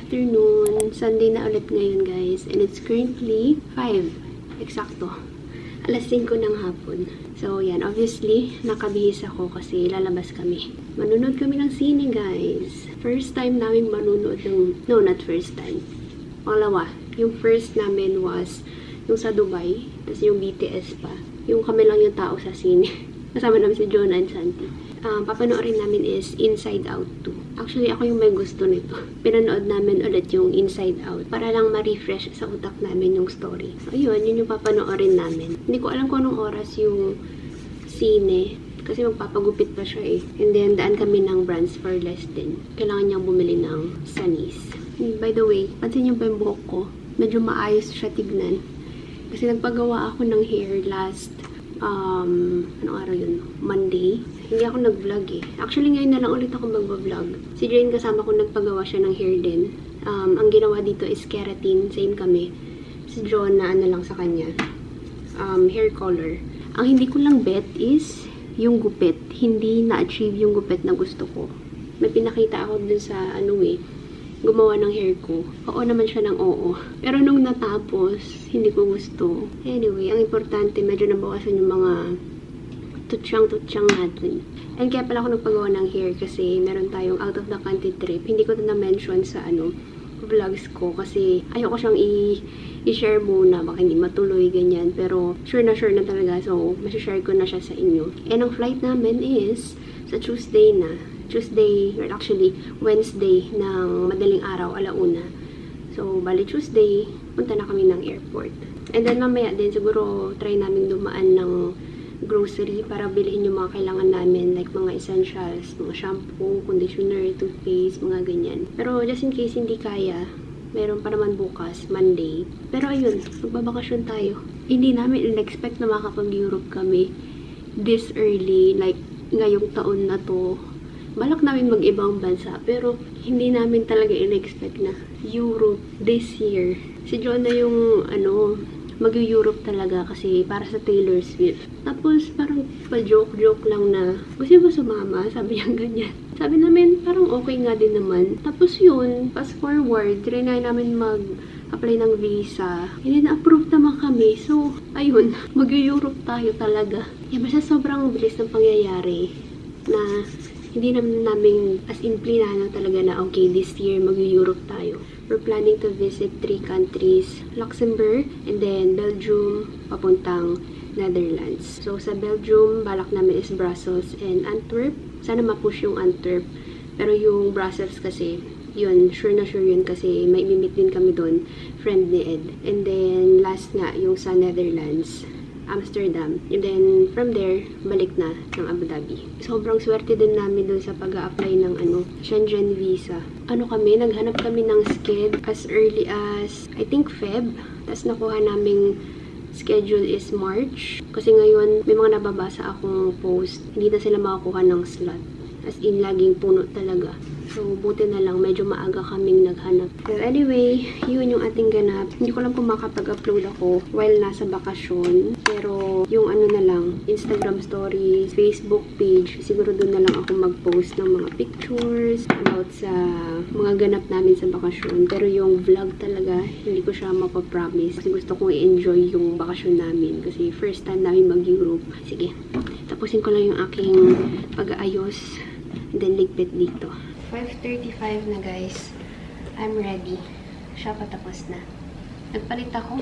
afternoon. Sunday na ulit ngayon, guys. And it's currently 5. Eksakto. Alas 5 ng hapon. So, yan. Obviously, nakabihis ako kasi lalabas kami. Manunod kami ng sine, guys. First time namin manunod ng... No, not first time. Pangalawa. Yung first namin was yung sa Dubai. Tapos yung BTS pa. Yung kami lang yung tao sa sine. Kasama namin si Jonah and Santi. Papanoorin namin is Inside Out 2. Actually, ako yung may gusto nito. Pinanood namin ulit yung Inside Out para lang ma-refresh sa utak namin yung story. So, yun yung papanoorin namin. Hindi ko alam kung anong oras yung sine. Kasi magpapagupit pa siya eh. And then, daan kami ng Brands for Less din. Kailangan niyang bumili ng sanis. By the way, pansin niyo ba yung buhok ko? Medyo maayos siya tignan. Kasi nagpagawa ako ng hair last anong araw yun? Monday. Hindi ako nag-vlog eh. Actually, ngayon na lang ulit ako mag-vlog. Si Jane kasama ko nagpagawa siya ng hair din. Ang ginawa dito is keratin. Same kami. Si John na ano lang sa kanya. Hair color. Ang hindi ko lang bet is yung gupit. Hindi na-achieve yung gupit na gusto ko. May pinakita ako dun sa ano eh. Gumawa ng hair ko. Oo naman siya ng oo. Pero nung natapos, hindi ko gusto. Anyway, ang importante, medyo nabawasan yung mga tutsang natin. And kaya pala ako nagpagawa ng hair kasi meron tayong out of the country trip. Hindi ko ito na-mention sa vlogs ko kasi ayoko siyang i-share muna. Baka hindi matuloy, ganyan. Pero sure na talaga. So, masishare ko na siya sa inyo. And ang flight namin is sa Tuesday na. Tuesday, or actually, Wednesday ng madaling araw, 1:00. So, bali Tuesday, punta na kami ng airport. And then, mamaya din, siguro, try namin dumaan ng grocery para bilhin yung mga kailangan namin, like mga essentials, mga shampoo, conditioner, toothpaste, mga ganyan. Pero, just in case hindi kaya, meron pa naman bukas, Monday. Pero, ayun, magbabakasyon tayo. Hindi namin in-expect na makapag-Europe kami this early, like, ngayong taon na to. Balak namin mag-ibang bansa, pero hindi namin talaga in-expect na Europe this year. Si John na yung, mag-Europe talaga kasi para sa Taylor Swift. Tapos, parang pa-joke-joke lang na, gusto mo sumama? Sabi niya ganyan. Sabi namin, parang okay nga din naman. Tapos yun, fast forward, trinay namin mag-apply ng visa. And then, na-approve naman kami. So, ayun, mag-Europe tayo talaga. Basta sobrang bilis ng pangyayari na hindi namin as in plinano talaga na okay, this year mag-Europe tayo. We're planning to visit 3 countries, Luxembourg, and then Belgium, papuntang Netherlands. So, sa Belgium, balak namin is Brussels and Antwerp. Sana ma-push yung Antwerp. Pero yung Brussels kasi, yun, sure na sure yun kasi may imimit din kami doon, friend ni Ed. And then, last nga, yung sa Netherlands, Amsterdam. And then, from there, balik na ng Abu Dhabi. Sobrang swerte din namin dun sa pag-a-apply ng Schengen visa. Naghanap kami ng sked as early as, I think, Feb. Tapos nakuha naming schedule is March. Kasi ngayon, may mga nababasa akong post. Hindi na sila makakuha ng slot. As in, laging puno talaga. So, buti na lang, medyo maaga kaming naghanap. But anyway, yun yung ating ganap. Hindi ko lang kung makapag-upload ako while nasa bakasyon. Pero, yung na lang, Instagram stories, Facebook page, siguro doon na lang ako mag-post ng mga pictures about sa mga ganap namin sa bakasyon. Pero yung vlog talaga, hindi ko siya mapapromise. Kasi gusto kong i-enjoy yung bakasyon namin. Kasi first time namin mag-Europe. Sige, tapusin ko lang yung aking pag-aayos. And then, ligpit dito. 5:35 na guys. I'm ready. Siya patapos na. Nagpalit ako.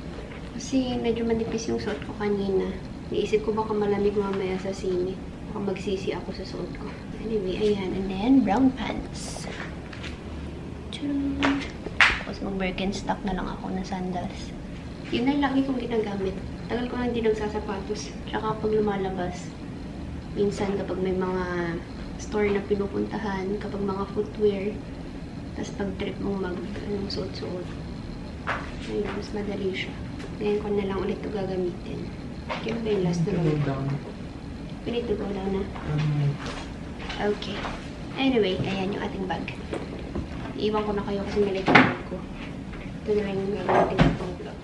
Kasi medyo manipis yung suot ko kanina. Naisip ko baka malamig mamaya sa sine. Baka magsisi ako sa suot ko. Anyway, ayan. And then, brown pants. Tcharam! Tapos mag-Birkenstock na lang ako ng sandals. Yun na lagi kong ginagamit. Tagal ko lang din nagsasapatos. Tsaka pag lumalabas. Minsan kapag may mga store na pinupuntahan, kapag mga footwear, tapos pag trip mong suot-suot. Ayun, mas madali siya. Ngayon ko na lang ulit ito gagamitin. Kaya ba yung last na lang? Pinito ko lang na. Okay. Anyway, ayan yung ating bag. Iiwan ko na kayo kasi may late bag ko. Ito na lang yung gagamitin ng pang vlog.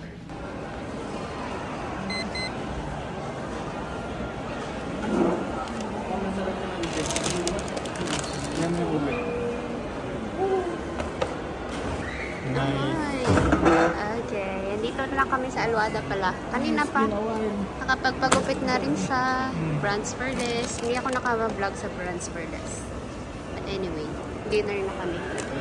Nandito na lang kami sa Alwada pala. Kanina pa. Nakapagpagupit na rin sa Brands Verdes. Hindi ako naka-vlog sa Brands Verdes. But anyway, dinner na kami.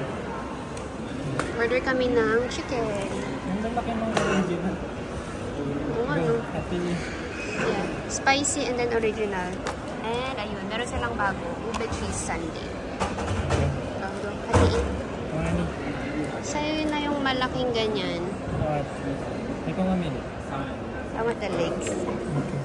Order kami ng chicken. Ang lalaki ng original. Kung ano. Yeah. Spicy and then original. And ayun, meron silang bago. Ube cheese sundae. Hatiin. Sa'yo na yung malaking ganyan. Ikaw nga mili. Tama the legs. Okay.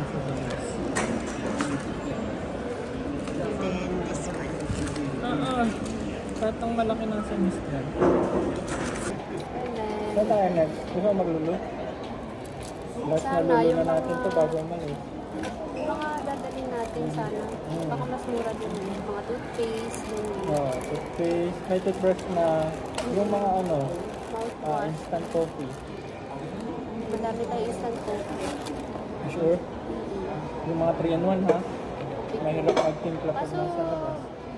And then this one. Patang malaki ng semester. And then, Saan tayo next? Gusto mo maglulo? Last na lulo na natin ito bago umalis. mga dadalhin natin sana. Baka mas mura din yun. Mga toothpaste. Toothpaste. May toothbrush na yung mga Mouthwash. instant coffee. Madami tayo instant coffee. Sure? Yung mga 3-in-1 ha? Mahirap magtimpla pag nasa labas.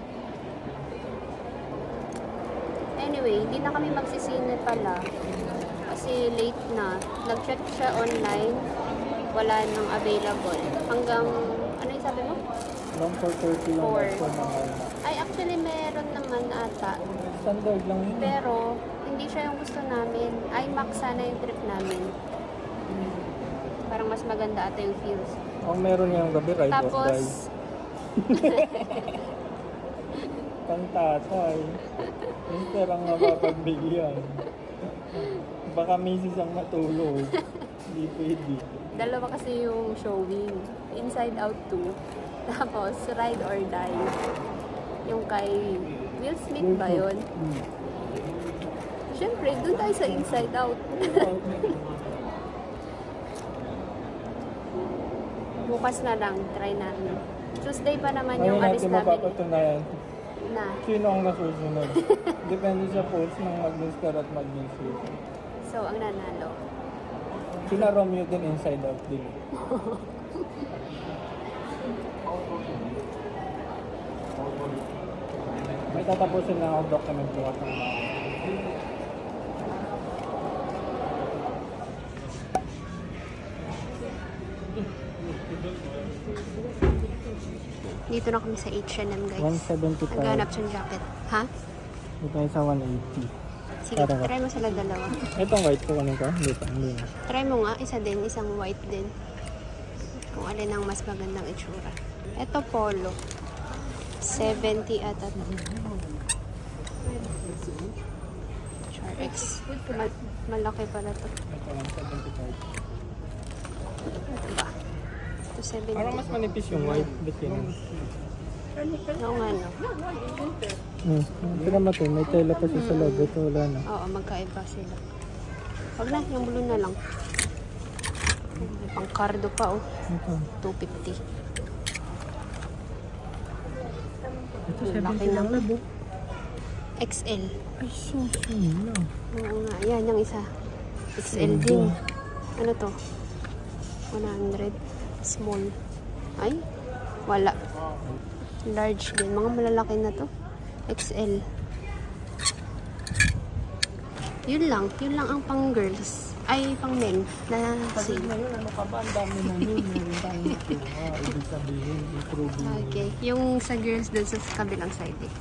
Anyway, hindi na kami magsisine pala. Kasi late na. Nag-check siya online. Wala nang available. Hanggang, ano yung sabi mo? Hanggang 4:30 lang for mga Ay, actually, meron naman ata. Standard lang yun. Pero, hindi siya yung gusto namin. IMAX sana yung trip namin. Parang mas maganda ata yung feels. Ang meron ngayong gabi, ride or die. Tapos, Pangtatay. Mister ang mapapagbigyan. Baka misis ang matulog. Hindi pwede. dalawa kasi yung showing. Inside Out 2. Tapos, Ride or Die. Yung kay Will Smith ba yun? Siyempre, doon tayo sa Inside Out. Bukas na lang, try natin. Tuesday pa naman yung alis natin namin. mapapatunayan Na. sino ang nasusunod. Depende sa post ng Mag-Mister at Mag-Mrs. So, ang nanalo. Sina Romeo din Inside Out din. May tatapusin na ako document bukas ng mga. Dito na kami sa H&M, guys. 175. Naghanap siyang jacket. Ha? Ito tayo sa 180. Sige, try mo sila dalawa. Itong white ko kanina ka? Hindi na. Try mo nga, isa din, isang white din. Kung alin ang mas magandang itsura. Ito polo. 70 ata. Char X. Malaki pala to. Ito 175. Ito ba? Ito 70. Parang mas manipis yung white. Ba't yun? Oo nga, no? Tignan mo ito. May tela pa siya sa loob. Ito wala na. Oo, magkaiba sila. Wag na, yung blue na lang. May pang cardo pa, oh. Ito. 250. Ito Laki 70 lang naman. labo. XL. Ay, susun lang. Oo nga, yan yung isa. XL din. Ano to? 100. Small. Ay, wala. Large din. Mga malalaki na to. XL. Yun lang ang pang girls. Ay, pang men. Na Sabi sale. na yun, ano ka ba? Ang dami na yun. Meron tayong nakuha. Ibig sabihin, improving. Okay. Yung sa girls dun sa kabilang side eh.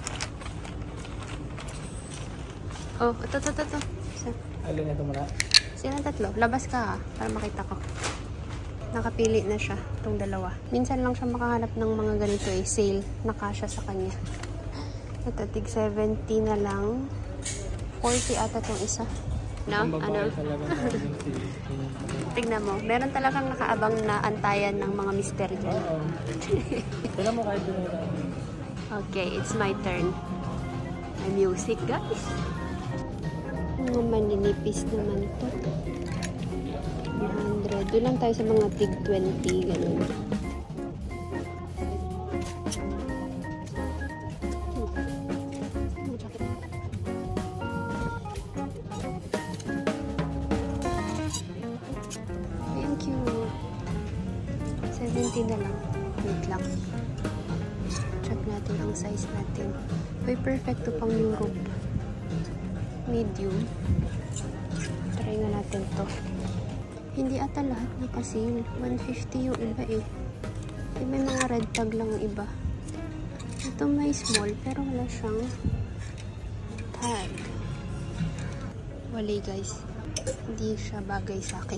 Oh, ito. Isa. Alin ito muna? Silang tatlo. Labas ka ha, para makita ko. Nakapili na siya, itong dalawa. Minsan lang siya makahanap ng mga ganito eh, sale, nakasya sa kanya. Ito, tig 70 na lang. 40 ata itong isa. No? Ano? Tignan mo, meron talagang nakaabang na antayan ng mga mister dyan. Oo. Tignan mo kahit doon na. Okay, it's my turn. May music, guys. Mga maninipis naman to. 100. Doon lang tayo sa mga tig 20. Ganun. Thank you. 70 na lang. Wait lang. Check natin ang size natin. Uy, perfecto pang Europe. Medium. Try Try na natin to. Hindi ata lahat naka-sale. 150 yung iba eh. May mga red tag lang yung iba. Ito may small pero wala siyang tag. Wali guys. Hindi siya bagay sa akin.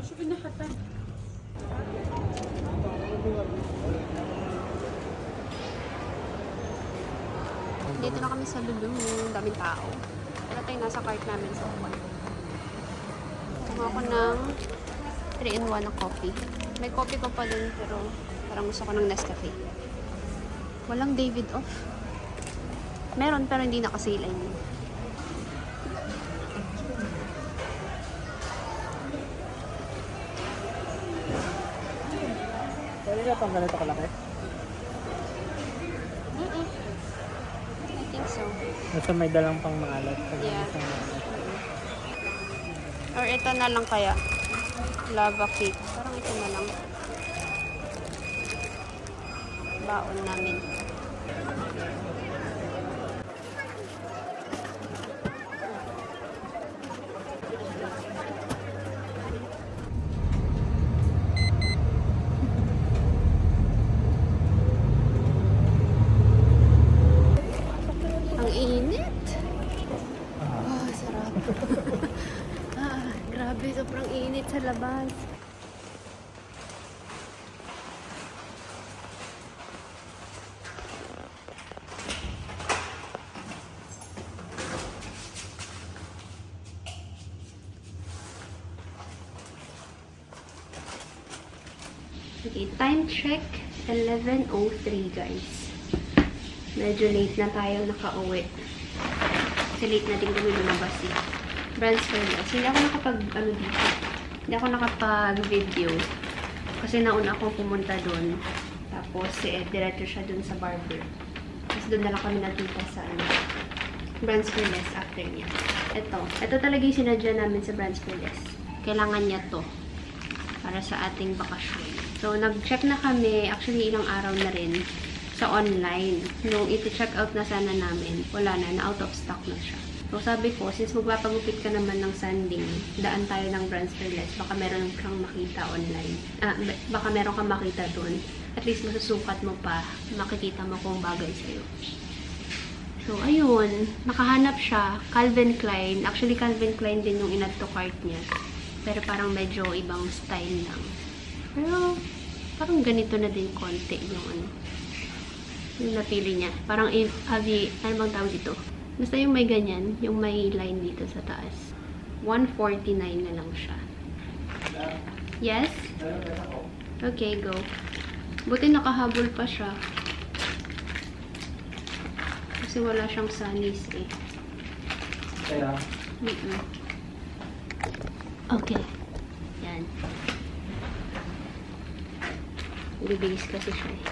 Dito na kami sa Lulu. Daming tao. Wala tayong nasa cart namin sa upan. Kuha ako ng 3-in-1 na coffee. May coffee ko pa dun pero parang gusto ko ng Nescafe. Walang David off. Meron pero hindi nakasale. I mean. Pwede na itong ganito kalaki? I think so. Nasa may dalang pang maalat. Yeah. Or ito na lang kaya. Lava cake. Parang ito na lang. Baon namin. Ang init. Sarap. Grabe, sobrang init sa labas. Okay, time check, 11:03 guys. Medyo late na tayo nakauwi. Kasi late na din kami lumabas eh. Brands Fairless. Hindi ako dito. Hindi ako nakapag-video. Kasi nauna akong pumunta doon. Tapos diretso siya doon sa barber. Tapos doon na lang kami nakita sa Brands Fairless after niya. Ito talaga yung sinadya namin sa Brands Fairless. Kailangan niya to para sa ating bakasyon. So, nag-check na kami, actually ilang araw na rin, sa online. Nung iti-check out na sana namin, wala na out of stock na siya. So, sabi ko, since magpapagupit ka naman ng sanding, daan tayo ng Brands Fairless, baka meron kang makita online. Baka meron kang makita doon. At least masusukat mo pa, makikita mo kung bagay sa'yo. So, ayun, nakahanap siya, Calvin Klein. Actually, Calvin Klein din yung in-add to cart niya. Pero parang medyo ibang style lang. Pero, parang ganito na din konti yung napili niya. Parang, ano bang tawag dito? Basta yung may ganyan, yung may line dito sa taas. 149 na lang siya. Yes? Okay, go. Buti nakahabol pa siya. Kasi wala siyang sunnies eh. Kaya? Okay. Yan. Bibigis kasi siya eh.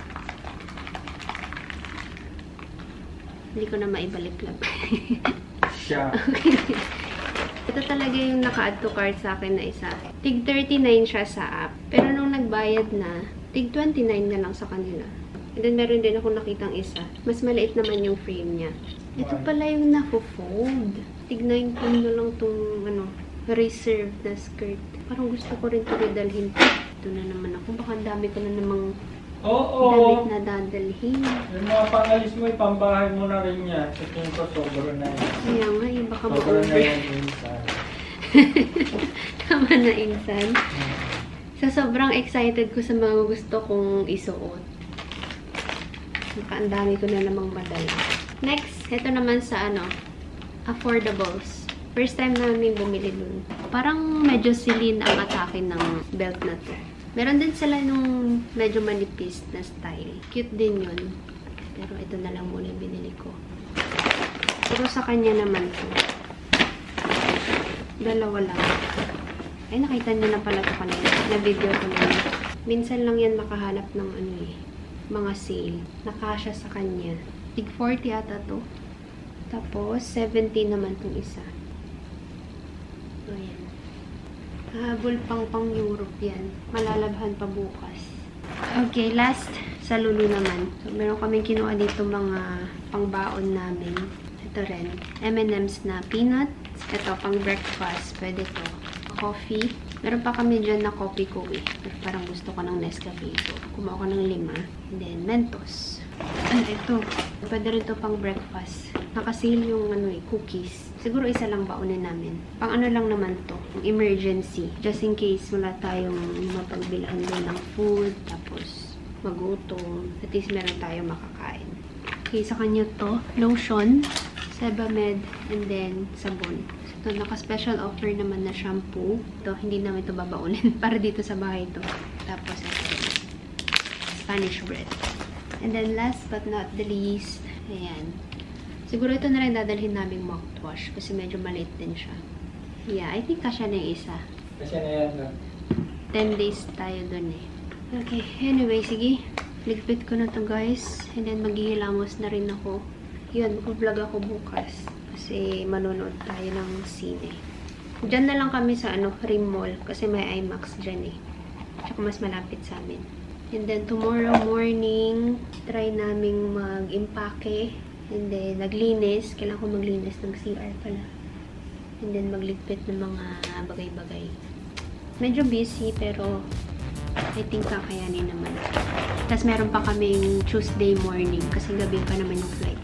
Hindi ko na maibalik-lag. Siya. Okay. Ito talaga yung naka-add to cart sa akin na isa. Tig 39 siya sa app. Pero nung nagbayad na, tig 29 na lang sa kanila. And then meron din ako nakitang isa. Mas maliit naman yung frame niya. Ito pala yung nafo-fold. Tig 19 na lang tong reserve na skirt. Parang gusto ko rin ito dalhin. Ito na naman ako. Baka dami ko na namang damit na dadalhin. Yung mga pangalis mo, ipambahay mo na rin yan. Sa tingin ko, sobra na yan. Kaya nga, yung baka sobra ma-over. na yan insan. Tama na, insan. So, sobrang excited ko sa mga gusto kong isuot. Ang dami ko na namang madala. Next, ito naman sa affordables. First time namin bumili dun. Parang medyo silin ang atake ng belt na to. Meron din sila nung medyo manipis na style. Cute din yun. Pero ito na lang muna yung binili ko. Pero sa kanya naman to. Dalawa lang. Ay, nakita nyo na pala ito kanina. Na-video ko na yun. Minsan lang yan makahanap ng mga sale. Nakasya sa kanya. Tig 40 ata to. Tapos, 70 naman itong isa. Ayan. Habol pang Europe yan. Malalabhan pa bukas. Okay, last sa Lulu naman. So, meron kaming kinuha dito mga pangbaon namin. Ito rin. M&M's na peanuts. Ito, pang breakfast. Pwede to. coffee. Meron pa kami dyan na coffee ko eh. Pero parang gusto ko ng Nescafe. So, kumuha ko ng 5. And then, Mentos. Ito. Pwede rin ito pang breakfast. Nakasil yung cookies. Siguro isa lang baunin namin. Pang ano lang naman to. Emergency. Just in case wala tayong mapagbilhan doon ng food. Tapos, magutom. At least meron tayong makakain. Okay, sa kanya to. Lotion. Sebamed. And then, sabon. So, naka-special offer naman na shampoo. Ito, hindi namin ito babaunin. Para dito sa bahay ito. Tapos, Spanish bread. And then, last but not the least, ayan. Siguro ito na rin dadalhin naming mouthwash kasi medyo maliit din siya. Yeah, I think kasya na yung isa. Kasya na yan na. 10 days tayo dun eh. Okay, anyway, sige. Ligpit ko na to guys. And then, maghihilamos na rin ako. Yun, mag-vlog ako bukas. Kasi manonood tayo ng sine. Diyan na lang kami sa Rim Mall kasi may IMAX dyan eh. Tsaka mas malapit sa amin. And then, tomorrow morning, try naming mag-impake. And then, naglinis. Kailangan ko maglinis ng CR pala. And then, magligpit ng mga bagay-bagay. Medyo busy, pero I think kakayanin naman. Tapos, meron pa kaming Tuesday morning. Kasi gabi pa naman yung flight.